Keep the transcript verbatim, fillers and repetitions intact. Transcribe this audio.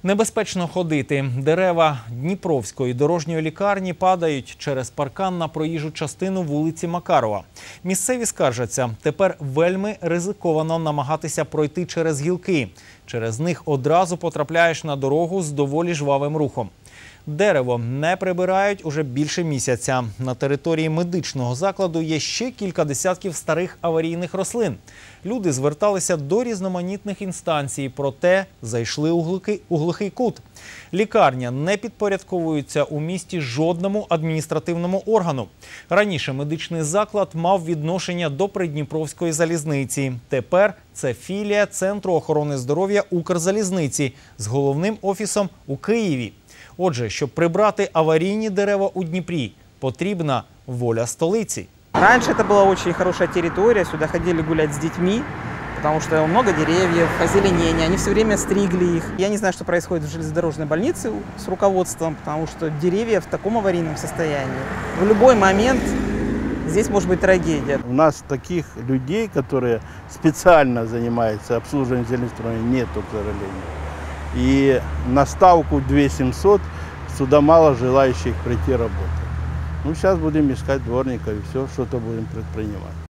Небезпечно ходити. Дерева Дніпровської дорожньої лікарні падають через паркан на проїжджу частину вулиці Макарова. Місцеві скаржаться, тепер вельми ризиковано намагатися пройти через гілки. Через них одразу потрапляєш на дорогу з доволі жвавим рухом. Дерево не прибирають уже більше місяця. На території медичного закладу є ще кілька десятків старих аварійних рослин. Люди зверталися до різноманітних інстанцій, проте зайшли у глухий, у глухий кут. Лікарня не підпорядковується у місті жодному адміністративному органу. Раніше медичний заклад мав відношення до Придніпровської залізниці. Тепер це філія Центру охорони здоров'я Укрзалізниці з головним офісом у Києві. Отже, щоб прибрати аварійні дерева у Дніпрі, потрібна воля столиці. Раньше это была очень хорошая территория, сюда ходили гулять с детьми, потому что много деревьев, озеленение, они все время стригли их. Я не знаю, что происходит в железнодорожной больнице с руководством, потому что деревья в таком аварийном состоянии. В любой момент здесь может быть трагедия. У нас таких людей, которые специально занимаются обслуживанием железнодорожной, нету, к сожалению. И на ставку две тысячи семьсот сюда мало желающих прийти работать. Ну, сейчас будем искать дворников и все, что-то будем предпринимать.